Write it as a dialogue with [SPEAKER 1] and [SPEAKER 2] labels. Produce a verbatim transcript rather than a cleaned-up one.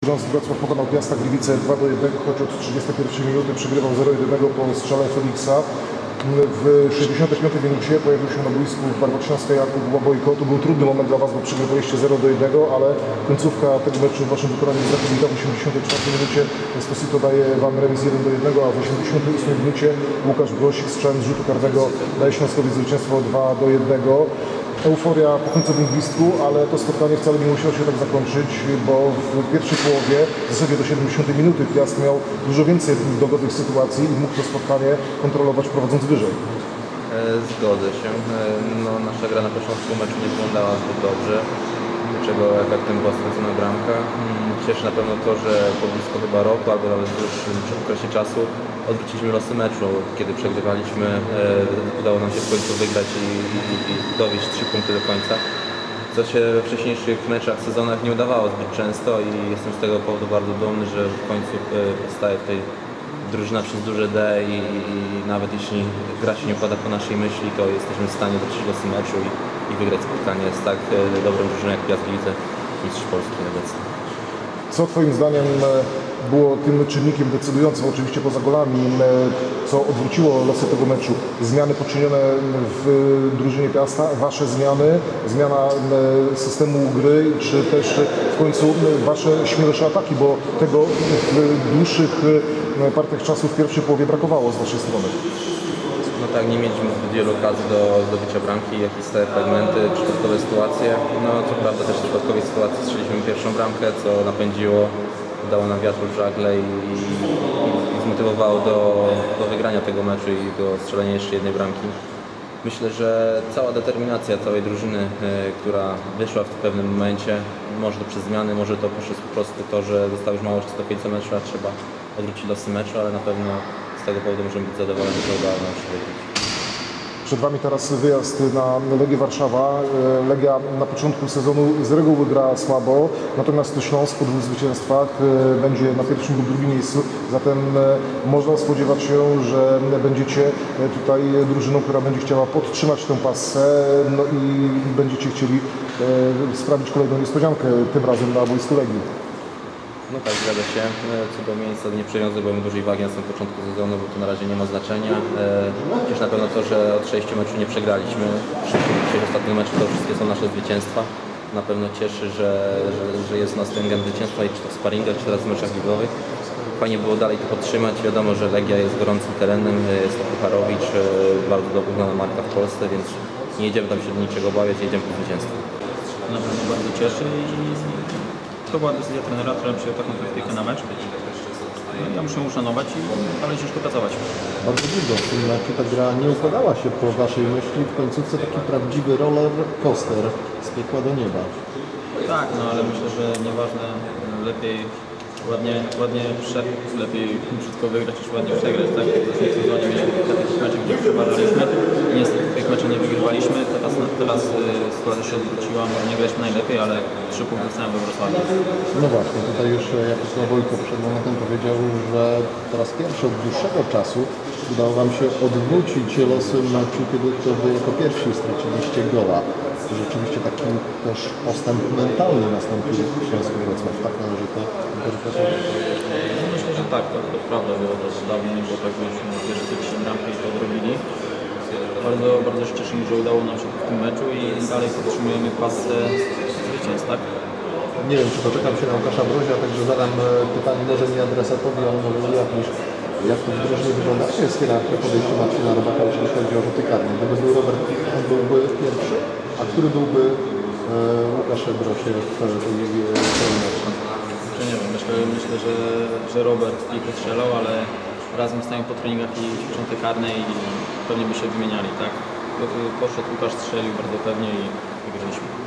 [SPEAKER 1] Śląsk Wrocław pokonał Piasta Gliwice dwa do jednego, choć od trzydziestej pierwszej minuty przegrywał zero do jednego po strzale Feliksa. W sześćdziesiątej piątej minucie pojawił się na boisku Barwokśląska Jakub Łabojko. To był trudny moment dla Was, bo przegrywaliście zero do jednego, ale końcówka tego meczu w Waszym wykonaniu znakomita. W osiemdziesiątej czwartej minucie Esposito daje Wam remis jeden do jednego, a w osiemdziesiątej ósmej minucie Łukasz Grosik strzałem z rzutu karnego daje Śląskowi zwycięstwo dwa do jednego. Euforia po końcowym gwizdku, ale to spotkanie wcale nie musiało się tak zakończyć, bo w pierwszej połowie, w zasadzie do siedemdziesiątej minuty, Piast miał dużo więcej dogodnych sytuacji i mógł to spotkanie kontrolować, prowadząc wyżej.
[SPEAKER 2] Zgodzę się. No, nasza gra na początku meczu nie wyglądała zbyt dobrze, czego efektem była stracona bramka. Cieszy na pewno to, że po blisko chyba roku, albo nawet już w okresie czasu odwróciliśmy losy meczu. Kiedy przegrywaliśmy, udało nam się w końcu wygrać i, i, i dowieść trzy punkty do końca. Co się we wcześniejszych meczach, sezonach nie udawało zbyt często i jestem z tego powodu bardzo dumny, że w końcu powstaje tutaj drużyna przez duże D i, i nawet jeśli gra się nie układa po naszej myśli, to jesteśmy w stanie dotrzeć losy meczu i, i wygrać spotkanie z tak dobrą drużyną jak Piast Gliwice, mistrz Polski obecny.
[SPEAKER 1] Co Twoim zdaniem było tym czynnikiem decydującym, oczywiście poza golami, co odwróciło losy tego meczu? Zmiany poczynione w drużynie Piasta, Wasze zmiany, zmiana systemu gry, czy też w końcu Wasze śmielsze ataki, bo tego w dłuższych partiach czasu w pierwszej połowie brakowało z Waszej strony.
[SPEAKER 2] No tak, nie mieliśmy zbyt wielu okazji do zdobycia bramki, jakieś stałe fragmenty, przypadkowe sytuacje. No co prawda też w przypadkowej sytuacji strzeliśmy pierwszą bramkę, co napędziło, dało nam wiatr w żagle i, i, i zmotywowało do, do wygrania tego meczu i do strzelenia jeszcze jednej bramki. Myślę, że cała determinacja całej drużyny, y, która wyszła w pewnym momencie, może to przez zmiany, może to przez po prostu to, że zostało już mało czasu do końca meczu, a trzeba odwrócić losy meczu, ale na pewno z tego powodu możemy być zadowoleni, że udało nam się wygrać.
[SPEAKER 1] Przed Wami teraz wyjazd na Legię Warszawa. Legia na początku sezonu z reguły gra słabo, natomiast Śląsk po dwóch zwycięstwach będzie na pierwszym lub drugim miejscu, zatem można spodziewać się, że będziecie tutaj drużyną, która będzie chciała podtrzymać tę pasę, no i będziecie chcieli sprawić kolejną niespodziankę, tym razem na boisku Legii.
[SPEAKER 2] No tak, zgadza się. Co do miejsca nie przywiązywałem dużej wagi na samym początku sezonu, bo to na razie nie ma znaczenia. Cieszy na pewno to, że od sześciu meczów nie przegraliśmy. Wszystkie ostatnie mecze to wszystkie są nasze zwycięstwa. Na pewno cieszy, że, że, że jest u nas ten gen zwycięstwa, czy to w sparingach, czy teraz w meczach ligowych. Fajnie było dalej to podtrzymać. Wiadomo, że Legia jest gorącym terenem, jest to Pucharowicz, bardzo dobra marka w Polsce, więc nie jedziemy tam się do niczego obawiać, jedziemy po zwycięstwo.
[SPEAKER 3] Na pewno bardzo cieszy i to była decyzja trenera, który przyjął taką taktykę na mecz. Ja muszę uszanować i dalej ciężko pracować.
[SPEAKER 4] Bardzo długo w tym meczu ta gra nie układała się po Waszej myśli. W końcówce taki prawdziwy roller coaster z piekła do nieba.
[SPEAKER 3] Tak, no ale myślę, że nieważne, lepiej ładnie, ładnie prze, lepiej brzydko wygrać niż ładnie przegrać. Tak? W zeszłym sezonie mieliśmy kilka takich meczów, gdzie przeważaliśmy. Niestety tych meczów nie wygrywaliśmy. Teraz, teraz y, sytuacja się odwróciła. Może nie graliśmy najlepiej, ale trzy punkty dostałem we Wrocławiu.
[SPEAKER 4] No właśnie, tutaj już Jakub Łabojko przed momentem powiedział, że po raz pierwszy od dłuższego czasu udało Wam się odwrócić losy meczu, kiedy to Wy jako pierwsi straciliście gola. Rzeczywiście taki też postęp mentalny nastąpił w Śląsku Wrocław. Tak należy to interpretować.
[SPEAKER 3] No myślę, że tak, to, to prawda, było to dawno nie było tak, byliśmy na pierwsze trzy bramki i to odrobili. Bardzo, bardzo się cieszymy, że udało nam się w tym meczu i dalej podtrzymujemy pasę zwycięstw, tak?
[SPEAKER 4] Nie wiem, czy poczekam się na Łukasza Brozia, także zadam pytanie może nie adresatowi, ale może Jakuś. Jak to w drużynie wygląda? Jakie jest hierarchia podejścia Marcina Robaka, jeśli chodzi o rzuty karne? Gdyby był Robert, on byłby pierwszy, a który byłby e, Łukasz Brosie w tej meczu?
[SPEAKER 3] Nie wiem, myślę, myślę że, że Robert kilku strzelał, ale razem stają po treningach i ćwiczą te karne i pewnie by się wymieniali, tak? Poszedł Łukasz, strzelił bardzo pewnie i wygraliśmy.